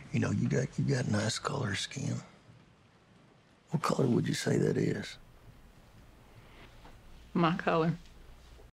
You know, you got nice color skin. What color would you say that is? My color.